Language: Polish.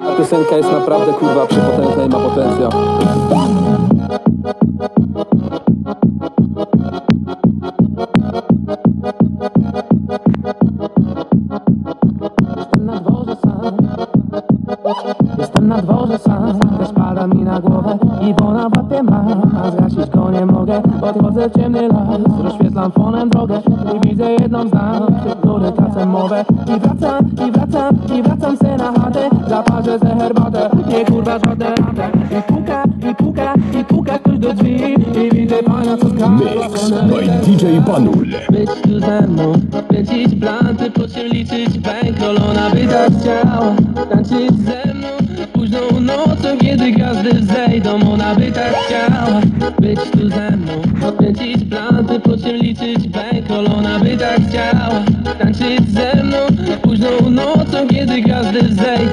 Ta piosenka jest naprawdę kurwa przepotężna i ma potencjał. Jestem na dworze sam, też pada mi na głowę i bo na łapie mam, a zgasić go nie mogę. Podchodzę w ciemny las, rozświetlam fonem drogę i widzę jedną z nas, przy której tracę mowę. I wracam se na chatę, zaparzę se herbatę, nie kurwa żadne ratę. I puka ktoś do drzwi i widzę pana, co Mix by DJ Banul. Być tu ze mną, kręcić planty, po czym liczyć bankroll. Ona by tak chciała tańczyć ze mną późną nocą, kiedy gwiazdy zejdą. Ona by tak chciała być tu ze mną, kręcić planty, po czym liczyć bankroll. Ona by tak chciała tańczyć ze mną późną nocą, kiedy gwiazdy zejdą.